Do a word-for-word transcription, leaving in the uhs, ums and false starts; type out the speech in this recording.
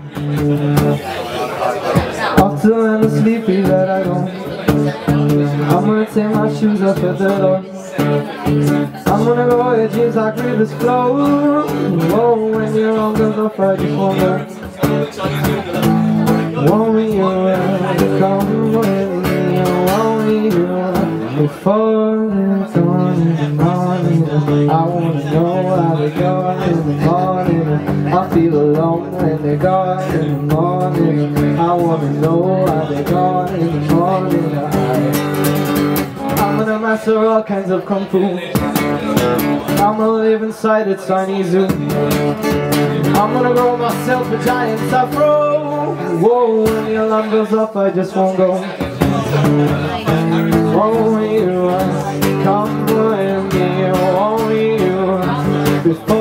After when the sleepy that I go, I'm gonna take my shoes off at the door. I'm gonna go where dreams like rivers flow. Whoa, when your arms are off, I just won't go. Won't you come with me? Won't you before it's on in the morning? I wanna know how they go in the morning. I feel alone when they're gone in the morning. I wanna know how they go in the morning. I'm gonna master all kinds of kung fu. I'm gonna live inside a tiny zoo. I'm gonna grow myself a giant afro. Whoa, when the alarm goes off, I just won't go. Won't you come with me? Won't you before